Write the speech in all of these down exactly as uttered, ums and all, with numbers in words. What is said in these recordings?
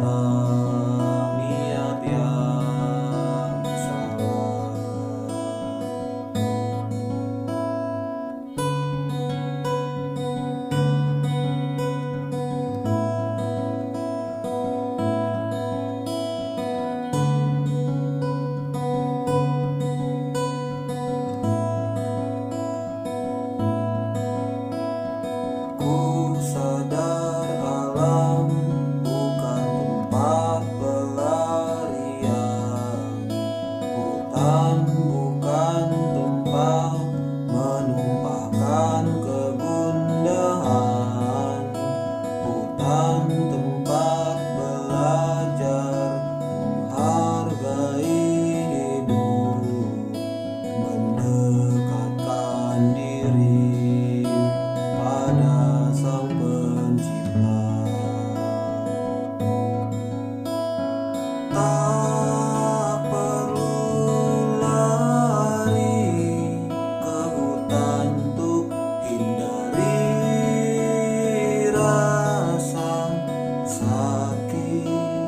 dalam niat yang salah. Ku sadar alam bukan tempat pelarian, hutan bukan tempat menumpahkan kegundahan, hutan tempat belajar menghargai hidup, mendekatkan diri pada Sang Pencipta. Tak perlu lari ke hutan untuk hindari rasa sakit.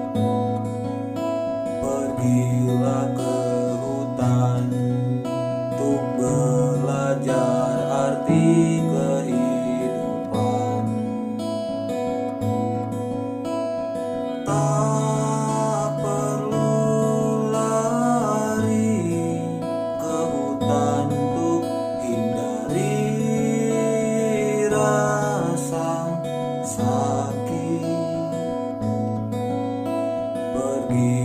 Pergilah ke hutan untuk belajar arti kehidupan. Tak perlu lari ke hutan untuk hindari rasa sakit. Pergi